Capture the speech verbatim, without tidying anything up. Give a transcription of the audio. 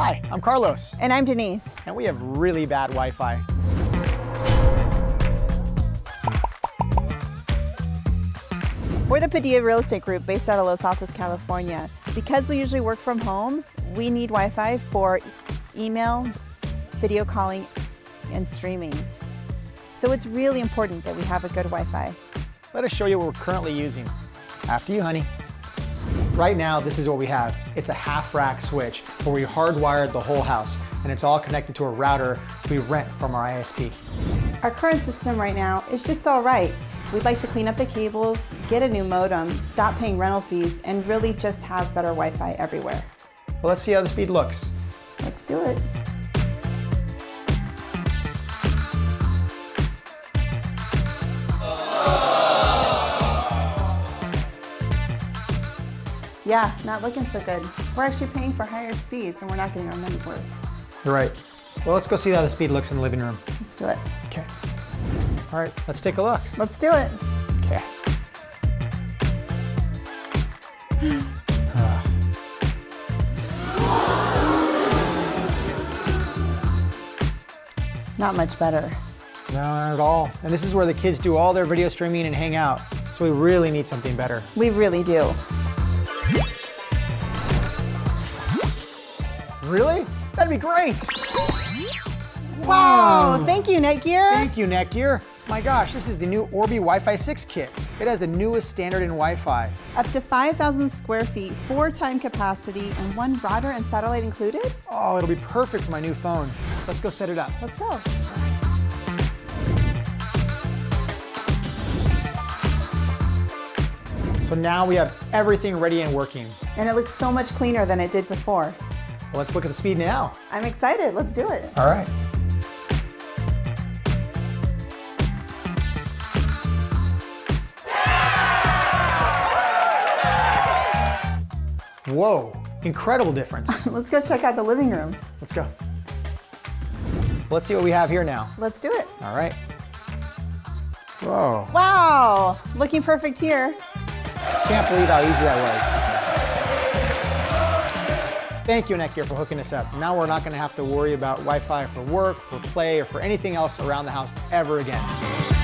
Hi, I'm Carlos. And I'm Denise. And we have really bad Wi-Fi. We're the Padilla Real Estate Group based out of Los Altos, California. Because we usually work from home, we need Wi-Fi for email, video calling, and streaming. So it's really important that we have a good Wi-Fi. Let us show you what we're currently using. After you, honey. Right now, this is what we have. It's a half rack switch where we hardwired the whole house, and it's all connected to a router we rent from our I S P. Our current system right now is just all right. We'd like to clean up the cables, get a new modem, stop paying rental fees, and really just have better Wi-Fi everywhere. Well, let's see how the speed looks. Let's do it. Yeah, not looking so good. We're actually paying for higher speeds and we're not getting our money's worth. You're right. Well, let's go see how the speed looks in the living room. Let's do it. Okay. All right, let's take a look. Let's do it. Okay. Not much better. No, not at all. And this is where the kids do all their video streaming and hang out. So we really need something better. We really do. Really? That'd be great. Wow, thank you, Netgear. Thank you, Netgear. My gosh, this is the new Orbi Wi-Fi six kit. It has the newest standard in Wi-Fi. Up to five thousand square feet, four time capacity, and one router and satellite included? Oh, it'll be perfect for my new phone. Let's go set it up. Let's go. So now we have everything ready and working. And it looks so much cleaner than it did before. Well, let's look at the speed now. I'm excited. Let's do it. All right. Whoa, incredible difference. Let's go check out the living room. Let's go. Let's see what we have here now. Let's do it. All right. Whoa. Wow, looking perfect here. Can't believe how easy that was. Thank you, Netgear, for hooking us up. Now we're not going to have to worry about Wi-Fi for work, for play, or for anything else around the house ever again.